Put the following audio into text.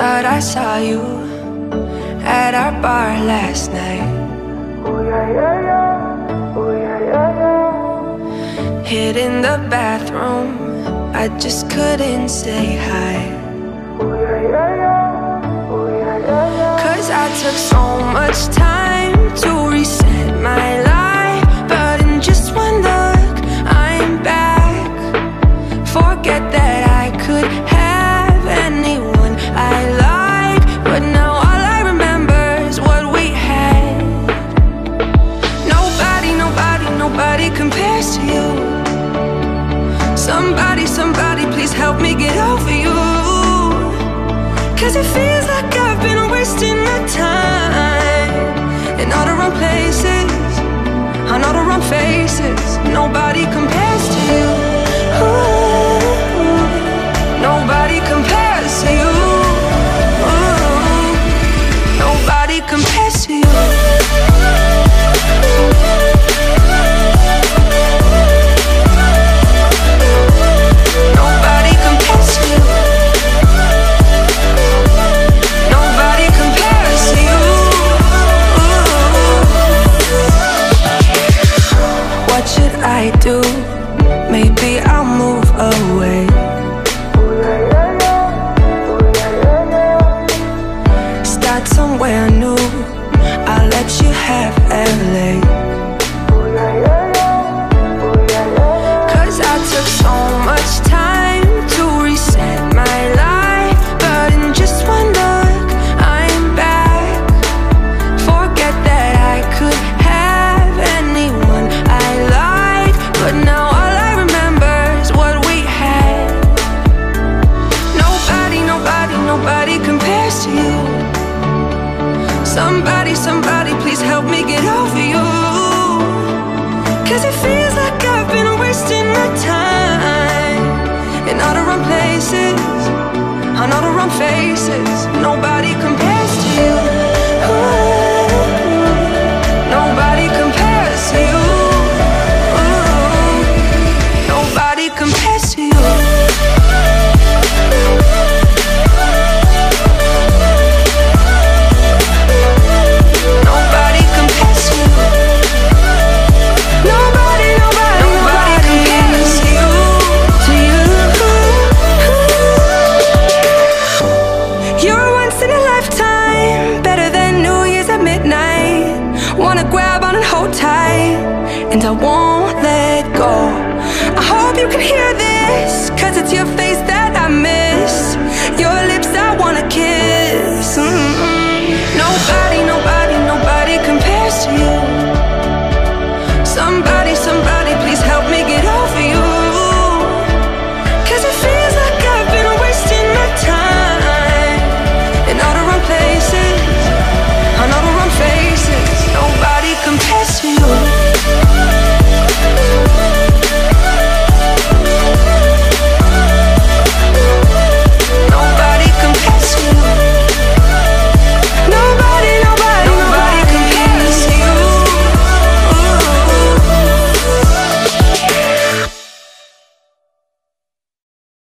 Thought I saw you at our bar last night. Oh yeah, yeah, yeah. Oh yeah, yeah, yeah. Hid in the bathroom, I just couldn't say hi. Oh yeah, yeah, yeah. Oh yeah, yeah, yeah. 'Cause I took so much time to reset my life, but in just one look, I'm back. Forget that I could have anyone I like, but now all I remember is what we had. Nobody, nobody, nobody compares to you. Somebody, somebody, please help me get over you. 'Cause it feels like I've been wasting my time in all the wrong places, on all the wrong faces. Nobody compares to you. Ooh, nobody compares to you. Ooh, nobody compares to you. I do, maybe I'll move away. Start somewhere new, I'll let you have LA. 'Cause I took so much time to reset my life, but in just one look, I'm back. Forget that I could have anyone I like, but now all I remember is what we had. Nobody, nobody, nobody compares to you. Somebody, somebody, please help me get over you. 'Cause it feels like I've been wasting my time in all the wrong places, on all the wrong faces. Nobody compares to you. Ooh, nobody compares to you. Nobody compares to you. Nobody compares to you. Nobody, nobody, nobody compares to you. To you. You're once in a lifetime, better than New Year's at midnight. Wanna grab on and hold tight, and I won't let go. I hope you can hear this, 'cause it's your face that I miss. Your